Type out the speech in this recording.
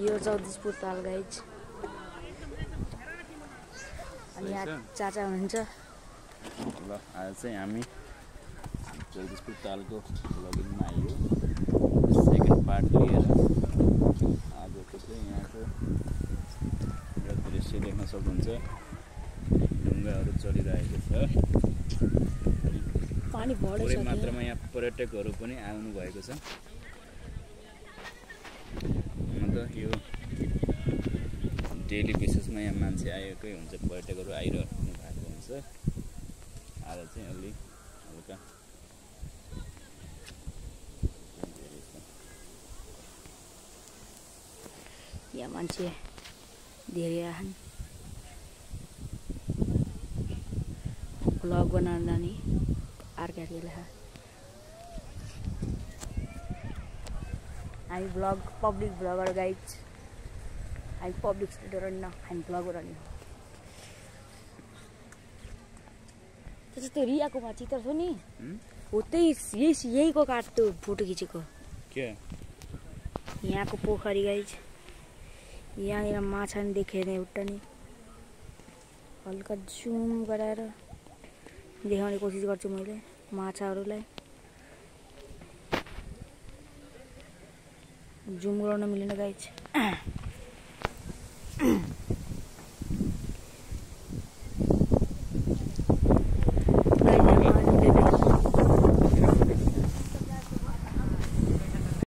यो जगदीशपुर ताल गाइज अनि यहाँ चाचा हुनुहुन्छ ल आज चाहिँ हामी जगदीशपुर तालको ब्लगिङमा आइयो सेकेन्ड पार्ट लिएर आजको चाहिँ यहाँको दृश्य देख्न सक्नुहुन्छ ढुङ्गाहरू चलिरहेको छ पानी बढेको छ मात्रामा यहाँ पर्यटकहरू पनि आउनु भएको छ अन्त यो डेली बेसिसमा यहाँ मान्छे आएकै हुन्छ पर्यटकहरू आइरहनु भएको हुन्छ आज चाहिँ अलि हल्का यहाँ मान्छे धेरै आछन् ब्लग बनाउन नि अर्काले हामी ब्लग पब्लिक ब्लगर गाइड हामी पब्लिक स्टुडेन्ट होइन हामी ब्लगर नि त्यो रियाकोमा चित्र छ नि हो त्यही यहीको काट्यो फोटो खिचेको के यहाँको पोखरी गाइज यहाँनिर माछा नि देखेन एउटा नि हल्का जुम गराएर देखाउने कोसिस गर्छु मैले माछाहरूलाई जुम गर्न मिलेन गाइज